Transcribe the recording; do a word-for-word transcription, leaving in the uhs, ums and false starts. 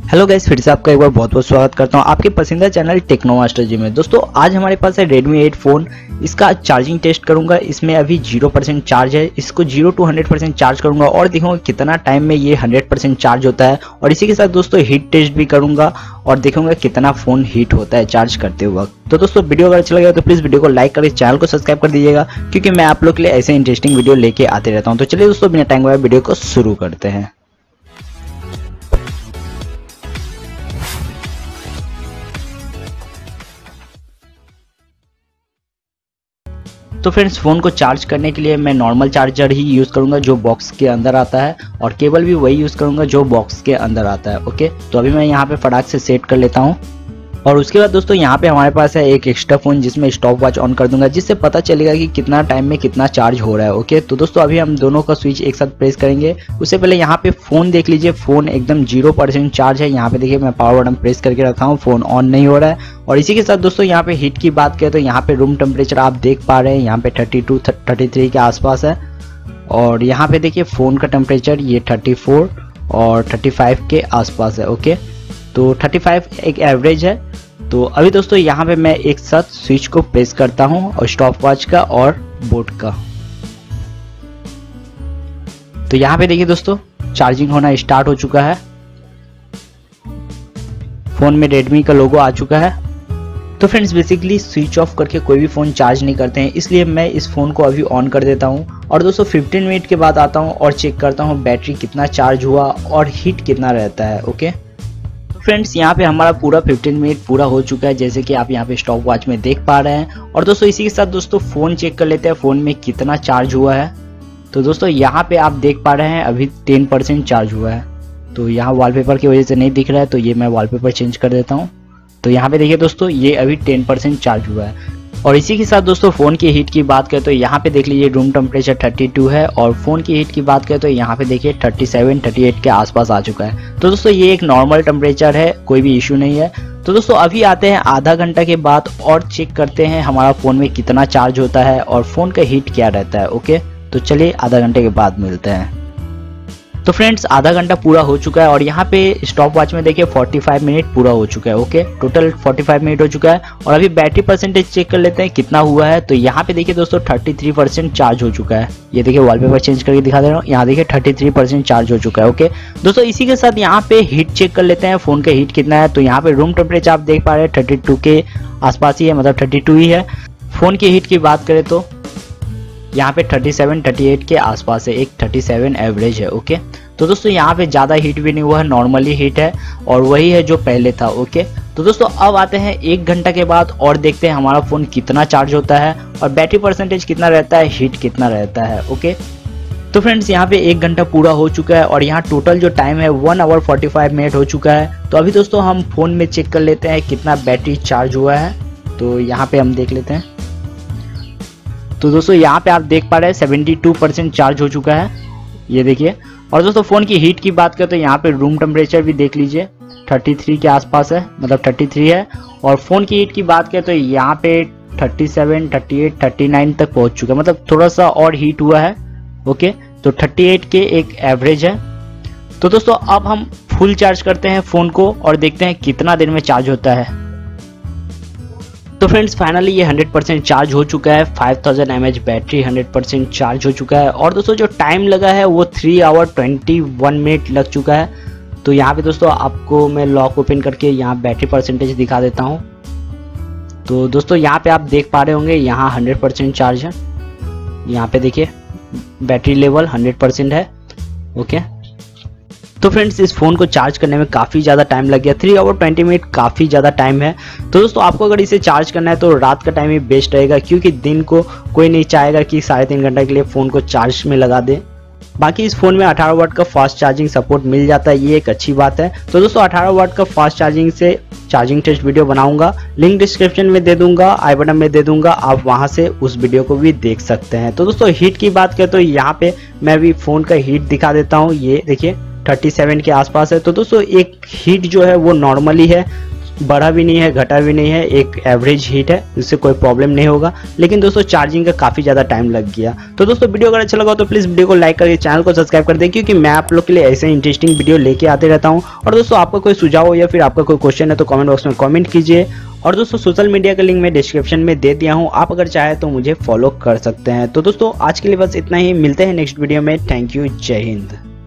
Hello guys, फिर से आपका एक बार बहुत बहुत स्वागत करता हूं आपके पसंदीदा चैनल टेक्नो मास्टर जी में। दोस्तों आज हमारे पास है रेडमी एट फ़ोन। इसका चार्जिंग टेस्ट करूंगा। इसमें अभी जीरो परसेंट चार्ज है। इसको zero to hundred percent charge करूंगा और देखूंगा कितना टाइम में ये हंड्रेड परसेंट चार्ज होता है। और इसी के साथ दोस्तों हीट टेस्ट भी करूंगा और देखूंगा कितना फ़ोन हीट होता है चार्ज करते वक्त। तो दोस्तों वीडियो अगर अच्छा लगे तो प्लीज़ वीडियो को लाइक करके चैनल को सब्सक्राइब कर दीजिएगा, क्योंकि मैं आप लोग के लिए ऐसे इंटरेस्टिंग वीडियो लेके आते रहता हूँ। तो चलिए दोस्तों बिना टाइम गवाए वीडियो को शुरू करते हैं। तो फ्रेंड्स फ़ोन को चार्ज करने के लिए मैं नॉर्मल चार्जर ही यूज़ करूंगा जो बॉक्स के अंदर आता है, और केबल भी वही यूज़ करूंगा जो बॉक्स के अंदर आता है। ओके, तो अभी मैं यहाँ पे फटाक से सेट कर लेता हूँ। और उसके बाद दोस्तों यहाँ पे हमारे पास है एक एक्स्ट्रा फ़ोन जिसमें स्टॉप वॉच ऑन कर दूंगा, जिससे पता चलेगा कि कितना टाइम में कितना चार्ज हो रहा है। ओके, तो दोस्तों अभी हम दोनों का स्विच एक साथ प्रेस करेंगे। उससे पहले यहाँ पे फ़ोन देख लीजिए, फ़ोन एकदम जीरो परसेंट चार्ज है। यहाँ पे देखिए मैं पावर बटन प्रेस करके रखा हूँ, फ़ोन ऑन नहीं हो रहा है। और इसी के साथ दोस्तों यहाँ पे हीट की बात करें तो यहाँ पे रूम टेम्परेचर आप देख पा रहे हैं, यहाँ पे थर्टी टू थर्टी थ्री के आसपास है। और यहाँ पे देखिए फ़ोन का टेम्परेचर ये थर्टी फोर और थर्टी फाइव के आसपास है। ओके, तो थर्टी फाइव एक एवरेज है। तो अभी दोस्तों यहाँ पे मैं एक साथ स्विच को प्रेस करता हूँ, और स्टॉप वॉच का और बोर्ड का। तो यहाँ पे देखिए दोस्तों चार्जिंग होना स्टार्ट हो चुका है। फोन में रेडमी का लोगो आ चुका है। तो फ्रेंड्स बेसिकली स्विच ऑफ करके कोई भी फ़ोन चार्ज नहीं करते हैं, इसलिए मैं इस फ़ोन को अभी ऑन कर देता हूँ। और दोस्तों फिफ्टीन मिनट के बाद आता हूँ और चेक करता हूँ बैटरी कितना चार्ज हुआ और हीट कितना रहता है। ओके फ्रेंड्स, यहाँ पे हमारा पूरा फिफ्टीन मिनट पूरा हो चुका है, जैसे कि आप यहाँ पे स्टॉप वॉच में देख पा रहे हैं। और दोस्तों इसी के साथ दोस्तों फ़ोन चेक कर लेते हैं फ़ोन में कितना चार्ज हुआ है। तो दोस्तों यहाँ पे आप देख पा रहे हैं अभी टेन परसेंट चार्ज हुआ है। तो यहाँ वॉलपेपर की वजह से नहीं दिख रहा है, तो ये मैं वॉलपेपर चेंज कर देता हूँ। तो यहाँ पे देखिए दोस्तों ये अभी टेन परसेंट चार्ज हुआ है। और इसी के साथ दोस्तों फ़ोन की हीट की बात करें तो यहाँ पे देख लीजिए रूम टेम्परेचर थर्टी टू है, और फ़ोन की हीट की बात करें तो यहाँ पे देखिए थर्टी सेवन थर्टी एट के आसपास आ चुका है। तो दोस्तों ये एक नॉर्मल टेम्परेचर है, कोई भी इशू नहीं है। तो दोस्तों अभी आते हैं आधा घंटा के बाद और चेक करते हैं हमारा फ़ोन में कितना चार्ज होता है और फ़ोन का हीट क्या रहता है। ओके, तो चलिए आधा घंटे के बाद मिलते हैं। तो फ्रेंड्स आधा घंटा पूरा हो चुका है और यहाँ पे स्टॉप वॉच में देखिए पैंतालीस मिनट पूरा हो चुका है। ओके, टोटल पैंतालीस मिनट हो चुका है। और अभी बैटरी परसेंटेज चेक कर लेते हैं कितना हुआ है। तो यहाँ पे देखिए दोस्तों तैंतीस परसेंट चार्ज हो चुका है। ये देखिए वॉलपेपर चेंज करके दिखा दे रहा हूँ, यहाँ देखिए तैंतीस परसेंट चार्ज हो चुका है। ओके दोस्तों इसी के साथ यहाँ पे हीट चेक कर लेते हैं फ़ोन का हीट कितना है। तो यहाँ पे रूम टेम्परेचर आप देख पा रहे हैं थर्टी टू के आसपास ही है, मतलब थर्टी टू ही है। फ़ोन की हीट की बात करें तो यहाँ पे थर्टी सेवन थर्टी एट के आसपास है, एक थर्टी सेवन एवरेज है। ओके, तो दोस्तों यहाँ पे ज़्यादा हीट भी नहीं हुआ है, नॉर्मली हीट है और वही है जो पहले था। ओके, तो दोस्तों अब आते हैं एक घंटा के बाद और देखते हैं हमारा फ़ोन कितना चार्ज होता है और बैटरी परसेंटेज कितना रहता है, हीट कितना रहता है। ओके, तो फ्रेंड्स यहाँ पे एक घंटा पूरा हो चुका है और यहाँ टोटल जो टाइम है one hour forty five minute हो चुका है। तो अभी दोस्तों हम फ़ोन में चेक कर लेते हैं कितना बैटरी चार्ज हुआ है। तो यहाँ पे हम देख लेते हैं। तो दोस्तों यहाँ पे आप देख पा रहे हैं सेवेंटी टू परसेंट चार्ज हो चुका है, ये देखिए। और दोस्तों फ़ोन की हीट की बात करें तो यहाँ पे रूम टेम्परेचर भी देख लीजिए थर्टी थ्री के आसपास है, मतलब थर्टी थ्री है। और फ़ोन की हीट की बात करें तो यहाँ पे thirty seven thirty eight thirty nine तक पहुँच चुका है, मतलब थोड़ा सा और हीट हुआ है। ओके, तो थर्टी एट के एक एवरेज है। तो दोस्तों अब हम फुल चार्ज करते हैं फ़ोन को और देखते हैं कितना देर में चार्ज होता है। तो फ्रेंड्स फाइनली ये हंड्रेड परसेंट चार्ज हो चुका है। Five thousand M H battery hundred percent charge हो चुका है। और दोस्तों जो टाइम लगा है वो three hour twenty one minute लग चुका है। तो यहाँ पे दोस्तों आपको मैं लॉक ओपन करके यहाँ बैटरी परसेंटेज दिखा देता हूँ। तो दोस्तों यहाँ पे आप देख पा रहे होंगे यहाँ हंड्रेड परसेंट चार्ज है। यहाँ पे देखिए बैटरी लेवल हंड्रेड परसेंट है। ओके, तो फ्रेंड्स इस फ़ोन को चार्ज करने में काफ़ी ज़्यादा टाइम लग गया, थ्री आवर ट्वेंटी मिनट काफ़ी ज़्यादा टाइम है। तो दोस्तों आपको अगर इसे चार्ज करना है तो रात का टाइम ही बेस्ट रहेगा, क्योंकि दिन को कोई नहीं चाहेगा कि साढ़े तीन घंटे के लिए फ़ोन को चार्ज में लगा दे। बाकी इस फ़ोन में अठारह वाट का फास्ट चार्जिंग सपोर्ट मिल जाता है, ये एक अच्छी बात है। तो दोस्तों अठारह वाट का फास्ट चार्जिंग से चार्जिंग टेस्ट वीडियो बनाऊंगा, लिंक डिस्क्रिप्शन में दे दूंगा, आई बटन में दे दूंगा, आप वहां से उस वीडियो को भी देख सकते हैं। तो दोस्तों हीट की बात करें तो यहाँ पे मैं भी फ़ोन का हीट दिखा देता हूँ, ये देखिए थर्टी सेवन के आसपास है। तो दोस्तों एक हीट जो है वो नॉर्मली है, बढ़ा भी नहीं है घटा भी नहीं है, एक एवरेज हीट है, इससे कोई प्रॉब्लम नहीं होगा। लेकिन दोस्तों चार्जिंग का काफ़ी ज़्यादा टाइम लग गया। तो दोस्तों वीडियो अगर अच्छा लगा तो प्लीज़ वीडियो को लाइक करके चैनल को सब्सक्राइब कर दें, क्योंकि मैं आप लोग के लिए ऐसे इंटरेस्टिंग वीडियो लेके आते रहता हूँ। और दोस्तों आपका कोई सुझाव हो या फिर आपका कोई क्वेश्चन है तो कमेंट बॉक्स में कमेंट कीजिए। और दोस्तों सोशल मीडिया का लिंक मैं डिस्क्रिप्शन में दे दिया हूँ, आप अगर चाहे तो मुझे फॉलो कर सकते हैं। तो दोस्तों आज के लिए बस इतना ही, मिलते हैं नेक्स्ट वीडियो में। थैंक यू, जय हिंद।